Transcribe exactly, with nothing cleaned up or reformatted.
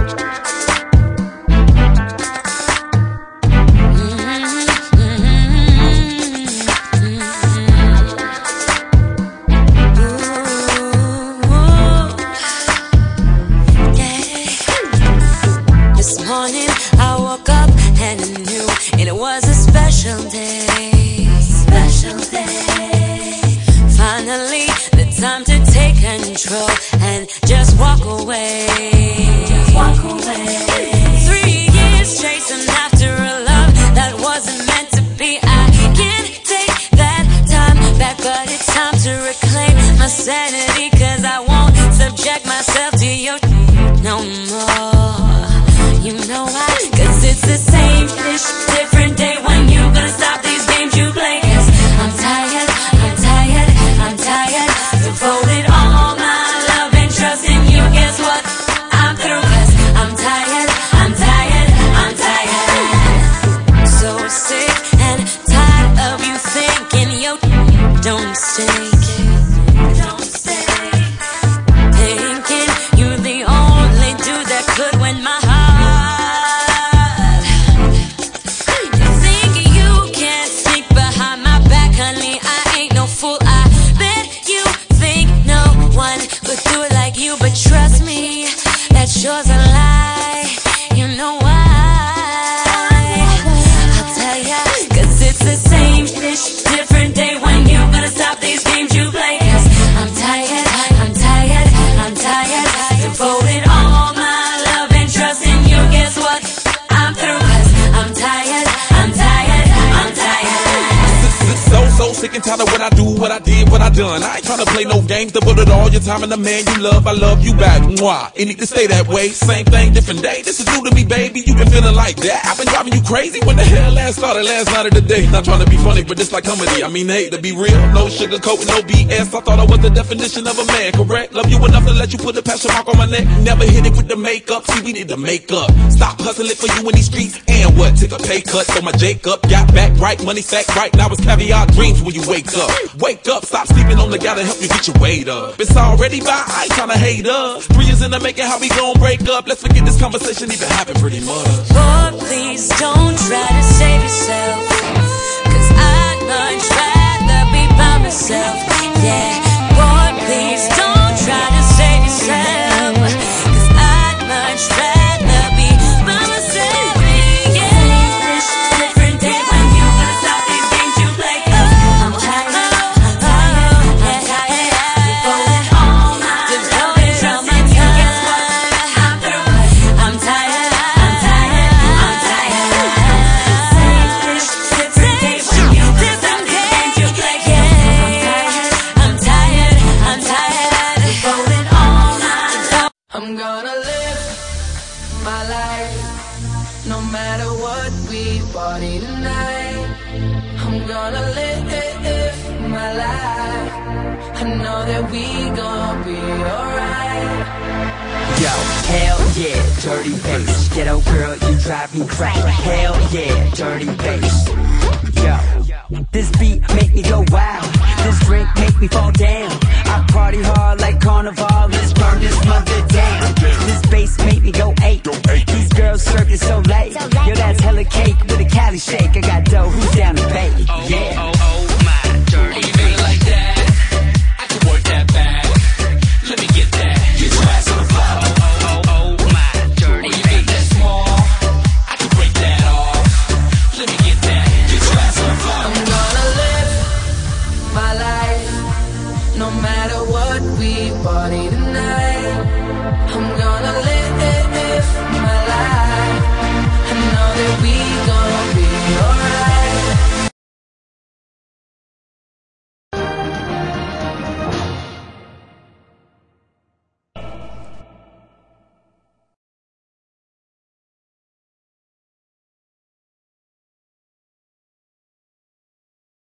control and just walk away. Just walk away. Three years chasing after a love that wasn't meant to be. I can't take that time back, but it's time to reclaim my sanity, cause I won't subject myself to your no more. You know why? Cause it's the same fish, different day. When you gonna stop these games you play? Cause I'm tired, I'm tired, I'm tired. Devoted all my love and trust in you. Guess what? I'm through, cause I'm tired, I'm tired, I'm tired. So sick and tired of you thinking yo don't stay. Don't stay. Thinking you're the only dude that could win my heart. But trust me, that sure's a lie. You know why? I'll tell ya, cause it's the same fish, different day. When you gonna stop these games you play? Cause I'm tired, I'm tired, I'm tired. Devoted all my love and trust in you. Guess what? I'm through, cause I'm tired, I'm tired, I'm tired. So, so sick and tired of what I do, what I did, what I done. I ain't tryna play no games to put it all your time in the man you love. I love you back, mwah. It need to stay that way. Same thing, different day. This is new to me, baby. You been feeling like that. I've been driving you crazy. When the hell last started last night of the day? Not trying to be funny, but it's like comedy. I mean, hey, to be real, no sugarcoat, no B S. I thought I was the definition of a man, correct? Love you enough to let you put a passion mark on my neck. Never hit it with the makeup. See, we need to make up. Stop hustling for you in these streets. And what? Take a pay cut for my Jacob. Got back right, money sack right. Now it's caviar dreams when you wake up. Wake up, stop sleeping on the guy to help you get your weight up. It's already by, I ain't tryna hate us. Three years in the making, how we gon' break up? Let's forget this conversation even happened pretty much. Boy, please don't try to save yourself, cause I'd much rather be by myself. Yeah, boy, please don't try to save yourself, cause I'd much rather be by myself. Yeah, different day when you gonna stop these games you play? I'm tired, I'm tired, I'm tired. Devoted all my love and trust in you. Guess what? I'm through. I'm tired, I'm tired, I'm tired. Different day when you gonna stop these games you play? Yeah, I'm tired, I'm tired. Devoted all my love. I'm gonna live my life, no matter what we party tonight. I'm gonna live my life. I know that we gon' be alright. Yo, hell yeah, dirty bass. Ghetto girl, you drive me crazy. Hell yeah, dirty bass. Yo, this beat make me go wild. This drink make me fall down. I party hard like carnival. Let's burn this mother down. This bass make me go eight. These girls circling so late. Yo, that's hella cake with a Cali shake. I got dough, who's down to bake? Yeah. Oh, oh, oh, my dirty bass. Like that, I can work that back. Let me get that. Get your ass on the floor. Oh, oh, oh, oh, my dirty bass. When you that small, I can break that off. Let me get that. Get your ass on the floor. I'm gonna live my life, no matter what we party tonight. I'm gonna live my life. I know that we